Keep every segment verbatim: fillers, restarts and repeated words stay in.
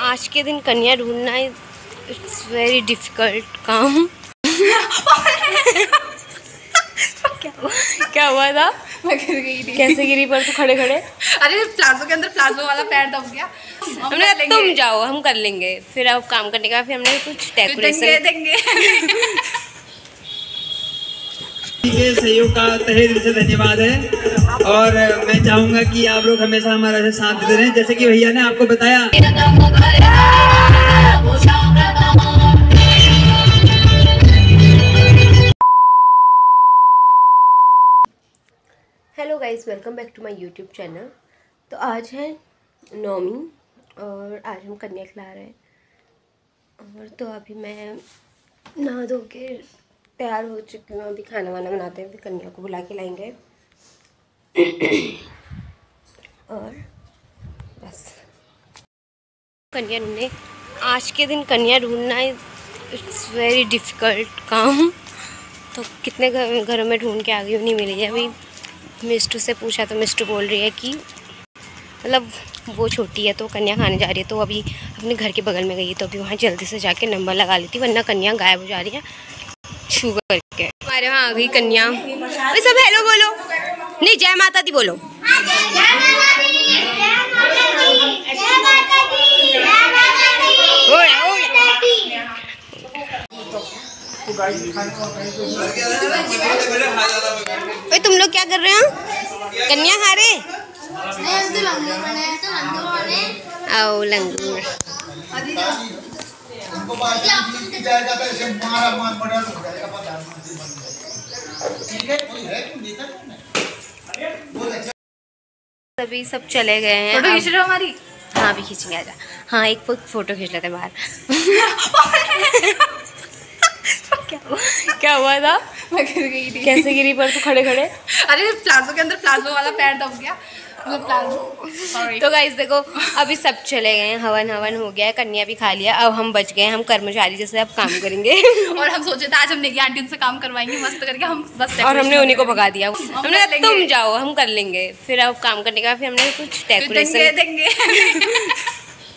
आज के दिन कन्या ढूंढना इट्स वेरी डिफिकल्ट काम। क्या क्या हुआ था? मैं गिर गई थी। कैसे गिरी पर तू खड़े खड़े? अरे प्लाजो के अंदर प्लाजो वाला पैर दब गया। हमने तुम जाओ हम कर लेंगे। फिर अब काम करने का फिर हमने कुछ डेकोरेशन देंगे, देंगे। के सहयोग का तहे दिल से धन्यवाद है और मैं चाहूंगा कि आप लोग हमेशा हमारा से साथ देते रहें। जैसे कि भैया ने आपको बताया, hello guys, welcome back to my YouTube channel. तो आज है नौमी और आज हम कन्या खिला रहे हैं। और तो अभी मैं नहा धो के तैयार हो चुकी हूँ। अभी खाना वाना बनाते हैं, फिर कन्या को बुला के लाएंगे। और बस कन्या ढूंढने, आज के दिन कन्या ढूंढना इट्स वेरी डिफ़िकल्ट काम। तो कितने घर घरों में ढूंढ के आ गई हूँ, नहीं मिली है। अभी मिस्टू से पूछा तो मिस्टू बोल रही है कि मतलब वो छोटी है तो कन्या खाने जा रही है, तो अभी अपने घर के बगल में गई है, तो अभी वहाँ जल्दी से जाके नंबर लगा लेती, वरना कन्या गायब हो जा रही है छू करके। हमारे वहाँ आ गई कन्या। अरे सब हेलो बोलो, नहीं जय माता दी बोलो। ओए तुम लोग क्या कर रहे हो? कन्या खा रहे? आओ लंगूर। अभी सब चले गए हैं। फोटो खींच रहे हो हमारी? हाँ अभी खींचेंगे, आजा। हाँ एक फोटो खींच लेते बाहर। क्या क्या हुआ था? मैं गिर गई थी। कैसे गिरी पर तू खड़े खड़े? अरे प्लाजो के अंदर प्लाजो वाला पैर दब गया। Palazzo sorry. तो गाइस देखो, अभी सब चले गए हैं, हवन हवन हो गया है, कन्या भी खा लिया। अब हम बच गए, हम कर्मचारी जैसे अब काम करेंगे। और हम सोचे थे आज हम नेगी आंटी से काम करवाएंगे मस्त करके, हम बस और हमने उन्हीं को भगा दिया। हमने कर तुम जाओ हम कर लेंगे। फिर अब काम करने का फिर हमने कुछ डेकोरेशन देंगे, देंगे।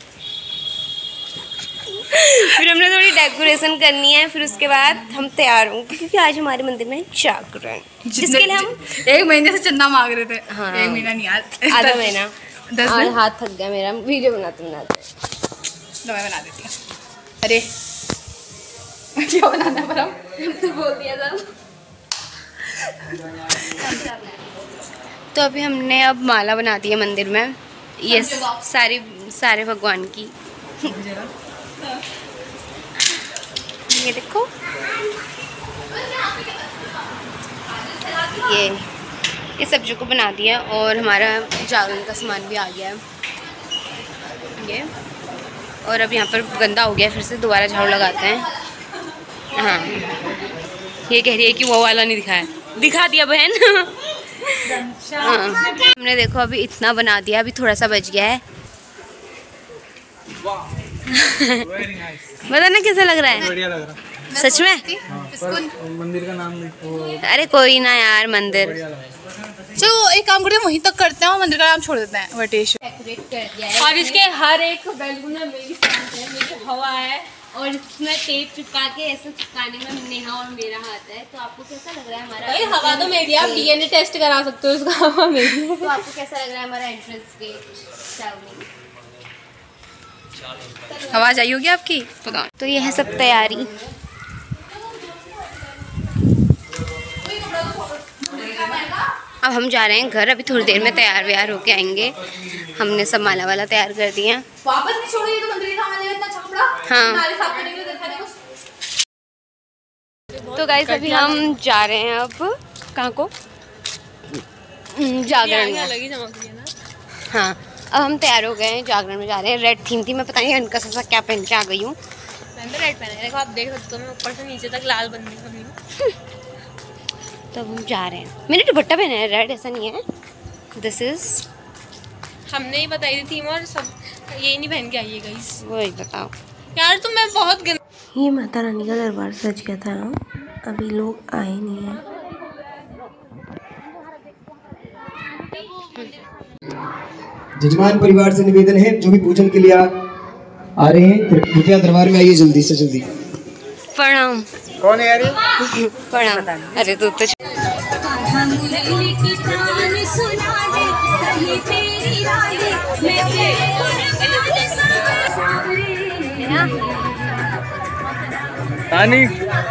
फिर हमने थोड़ी डेकोरेशन करनी है, फिर उसके बाद हम तैयार होंगे, क्योंकि आज हमारे मंदिर में जागरण, जिसके लिए हम एक महीने से चंदा मांग रहे थे। हाँ, एक महीना नहीं यार, आधा महीना। दस और दिन। हाथ थक गया मेरा वीडियो बनाते बनाते। तो मैं बना देती हूँ। अरे क्या बनाना है? पर हम तो बोल दिया था। तो अभी हमने अब माला बना दी है मंदिर में, ये सारी सारे भगवान की। ये देखो, ये ये सब्जियों को बना दिया और हमारा जागरण का सामान भी आ गया है ये। और अब यहाँ पर गंदा हो गया, फिर से दोबारा झाड़ू लगाते हैं। हाँ ये कह रही है कि वो वाला नहीं दिखाया, दिखा दिया बहन। हाँ हमने देखो अभी इतना बना दिया, अभी थोड़ा सा बच गया है। बताना कैसा लग रहा है? बढ़िया लग रहा है सच में। हाँ, मंदिर का नाम लिखो। अरे कोई ना यार, मंदिर। चलो एक काम करते हैं, वहीं तक करते हैं और मंदिर का नाम छोड़ देते हैं, वटेश्वर। डेकोरेट कर दिया है और इसके हर एक बैलून में मेरी साथ है, मेरी हवा है और इसमें टेप चिपका के ऐसे चिपकाने में नेहा और मेरा हाथ है। तो आपको कैसा लग रहा है हमारा? भाई हवा तो मेरी, आप डीएनए टेस्ट करा सकते हो उसका, हवा मेरी। तो आपको कैसा लग रहा है हमारा एंट्रेंस गेट? आवाज आई होगी आपकी? पता। तो ये है सब तैयारी। अब हम जा रहे हैं घर, अभी थोड़ी देर में तैयार व्यार होके आएंगे। हमने सब माला वाला तैयार कर दिया। वापस नहीं छोड़िए तो मंदिर का हमारे इतना अच्छा कपड़ा। हाँ नाले साफ करने के लिए देखा देखो। तो गाइस अभी हम जा रहे हैं अब कहाँ को? जागरण में। हाँ अब हम तैयार हो गए हैं, जागरण में जा रहे हैं। रेड थीम थी, मैं पता नहीं इनका सा क्या पहन के आ गई हूँ। मैंने रेड पहना है, देखो आप देख सकते हो, मैं ऊपर से नीचे तक लाल बन गई हूँ। तो हम जा रहे हैं। मैंने दुपट्टा पहना है रेड, ऐसा नहीं है। दिस इज हमने ही बताई थी थीम और सब यही नहीं पहन के आई है गाइस। वही बताओ यार तुम मैं बहुत गंद... ये माता रानी का दरबार सज गया था, अभी लोग आए नहीं हैं। जजमान परिवार से निवेदन है, जो भी पूजन के लिए आ रहे हैं, कृपया दरबार में आइए जल्दी से जल्दी। प्रणाम। कौन है यार? प्रणाम। अरे तू तो तानी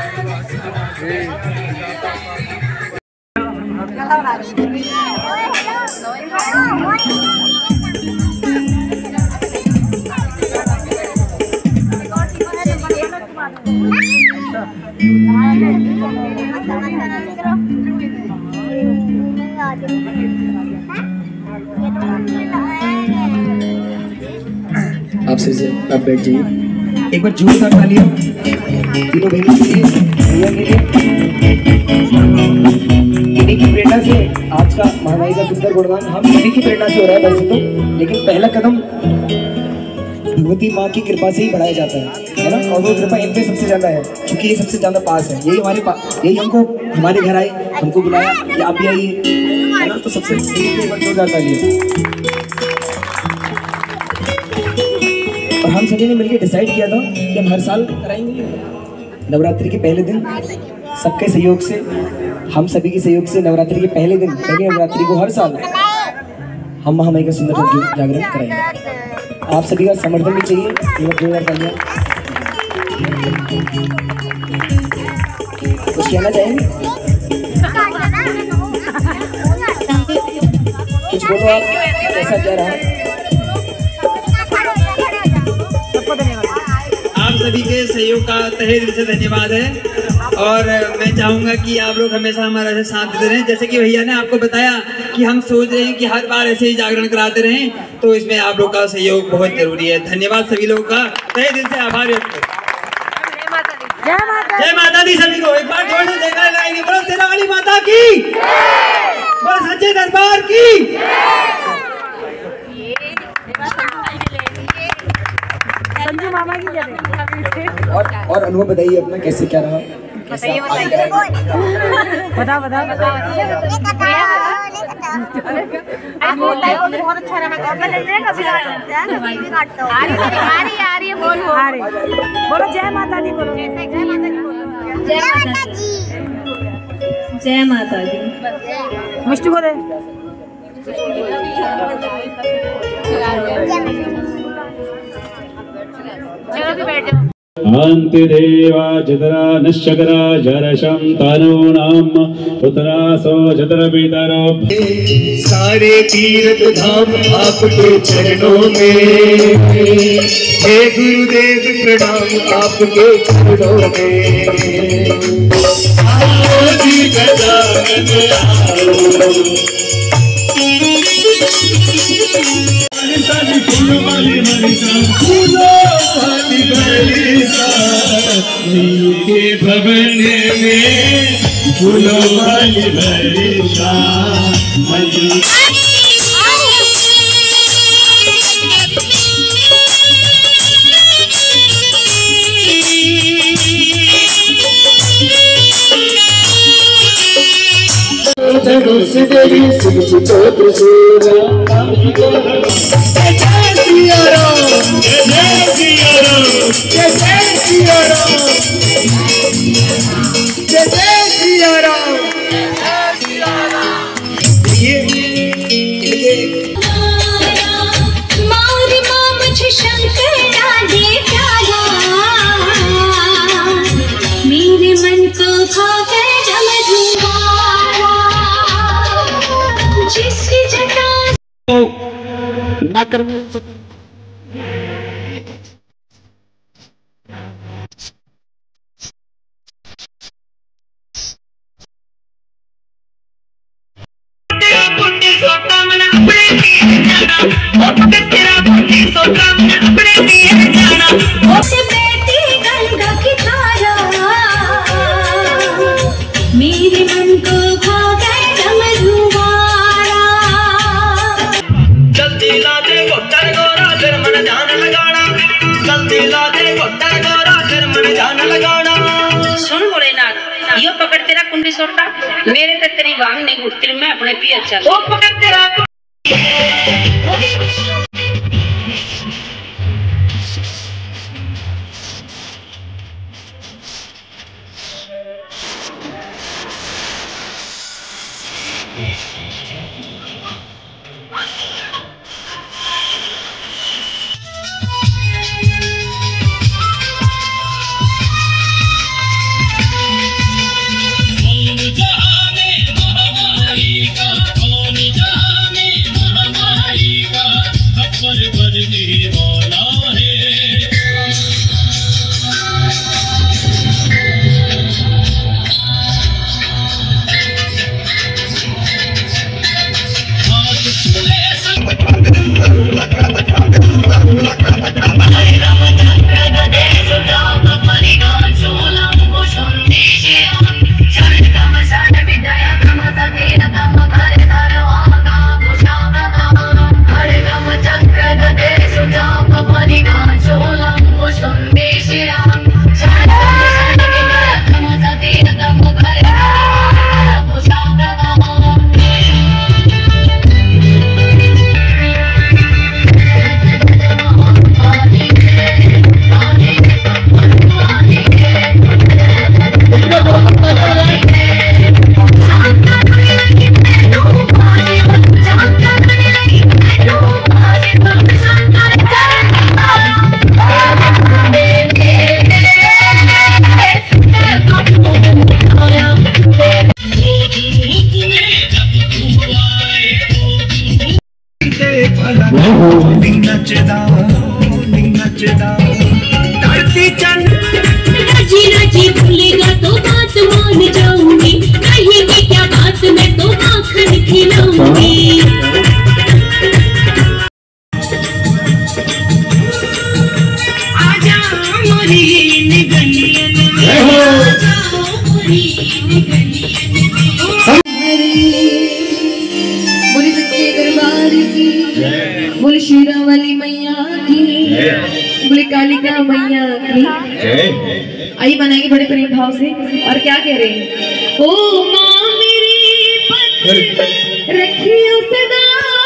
आप से से आप बैठ जाइए। एक बार जोरदार तालियां तीनों बहनों के लिए, भैया के लिए। इन्हीं की प्रेरणा से आज का महामाई का सुंदर गुणगान हम सभी की प्रेरणा से हो रहा है वैसे तो, लेकिन पहला कदम भगवती माँ की कृपा से ही बढ़ाया जाता है, है ना। और वो कृपा इन पे सबसे ज्यादा है, क्योंकि ये सबसे ज्यादा पास है। यही हमारे पास, यही हमको हमारे घर आए, हमको बुलाया कि आप भी आइए, है ना। तो सबसे जोरदार तालियां। और हम सभी ने मिलकर डिसाइड किया था कि हम हर साल कराएंगे नवरात्रि के पहले दिन, सबके सहयोग से, हम सभी के सहयोग से नवरात्रि के पहले दिन, पहली नवरात्रि को हर साल हम महामाई का सुंदर जागरण कराएंगे। आप सभी का समर्थन भी चाहिए। कुछ कहना चाहेंगे? कुछ बोलो आप, कैसा क्या रहा? आप सभी के सहयोग का तहे दिल से धन्यवाद है। और मैं चाहूँगा कि आप लोग हमेशा हमारा ऐसे साथ देते रहें। जैसे कि भैया ने आपको बताया कि हम सोच रहे हैं कि हर बार ऐसे ही जागरण कराते रहें, तो इसमें आप लोग का सहयोग बहुत जरूरी है। धन्यवाद सभी लोगों का, तहे दिल से आभार व्यक्त करते हैं। जय माता दी सभी को। एक बार जोर से जयकार लगाएंगे। बोलो शेरा वाली माता की, बोलो सच्चे दरबार की। संजू मामा की जय। और और अनुभव बताइए अपना, कैसे क्या रहा? बताइए बताइए बता बता बता बहुत अच्छा रहा। बोलो जय माता दी, बोलो जय माता दी, बोलो जय माता दी, जय माता दी। मिष्टू को दे। अंतिदेवा जतरा नश्चकरा जरशं तनूनां पुत्रासो जतर पितरो। सारे तीर्थ धाम आपके चरणों में, हे गुरुदेव प्रणाम आपके चरणों में। आओ जी गजानन आओ, फूलों वाली बरसा, फूलों वाली बरसा, नील के भवन में फूलों वाली बरसा। से देवी सुख चोत्र सूरा। जय जय सिया राम, जय जय सिया राम, जय जय सिया राम, जय जय सिया राम, जय सिया राम। ये मारी माँ मुझे शंकर डाले प्याला, मेरे मन को भावे डमरुआरा, जिसकी जटा ना कर मेरे मन को भागे डमरुआरा। जल्दी ला दे गोटा गोरा फिर मन जान लगाना, जल्दी ला दे गोटा गोरा फिर मन जान लगाना। सुन भोलेनाथ, यो पकड़ तेरा कुंडी सोटा, मेरे ते तेरी वांग नहीं घुटती, मैं अपने पिया चल। वो पकड़ तेरा नचदा नी नचदा धरती चंद राजी राजी भूलेगा तो बात मान जाऊंगी, कहेगी क्या बात मैं तो आखिर खिलाऊंगी। आजा मोरी निगनियन में, आजा मोरी निगनियन में। बोली सच्चे दरबार की, बोली शेरावाली मैया की, बोली कालिका मैया की। आइए बनाएंगे बड़े प्रेम भाव से। और क्या कह रहे हैं? ओ माँ मेरी पत रखियो सदा।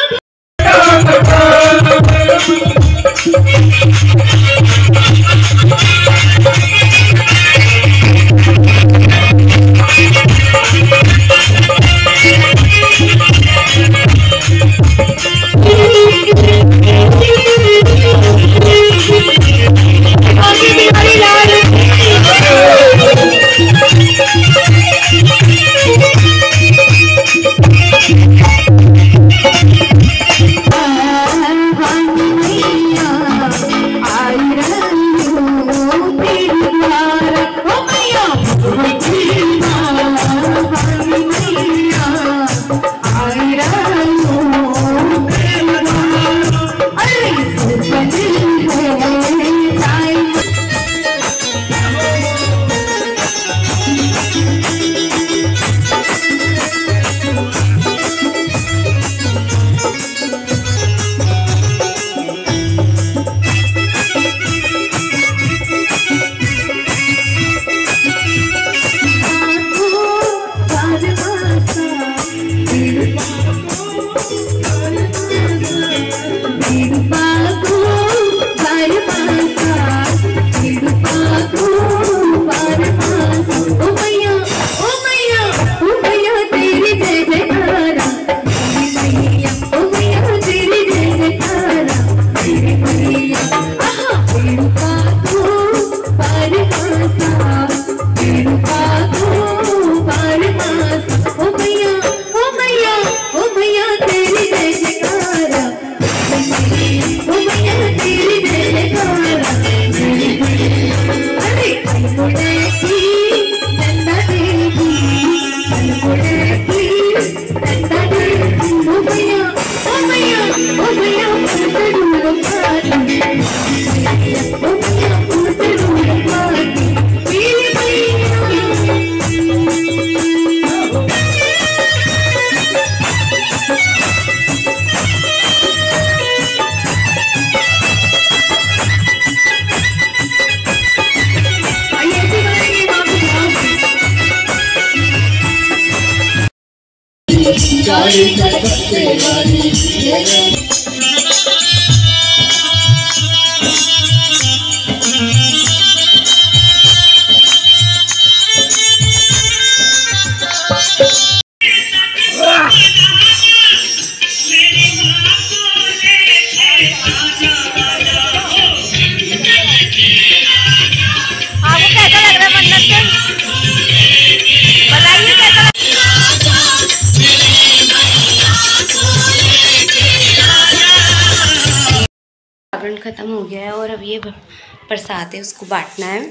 जागरण ख़त्म हो गया है और अब ये प्रसाद है उसको बांटना है।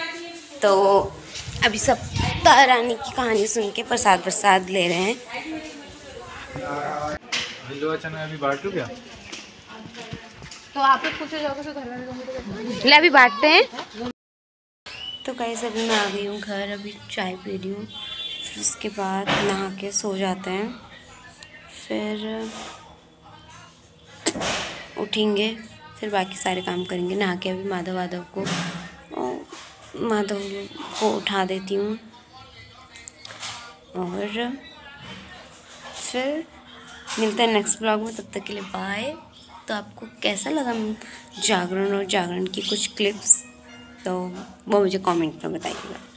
तो अभी सब तारा रानी की कहानी सुन के प्रसाद प्रसाद ले रहे हैं। अभी बांट लूं क्या? तो आप लोग पूछे जाओगे तो घर में ले अभी बांटते हैं। तो गाइस अभी मैं आ गई हूँ घर, अभी चाय पी रही हूँ, फिर उसके बाद नहा के सो जाते हैं, फिर उठेंगे, फिर बाकी सारे काम करेंगे। नहा के अभी माधव वाधव को माधव को उठा देती हूँ और फिर मिलते हैं नेक्स्ट ब्लॉग में। तब तक के लिए बाय। तो आपको कैसा लगा जागरण और जागरण की कुछ क्लिप्स, तो वो मुझे कमेंट में बताइएगा।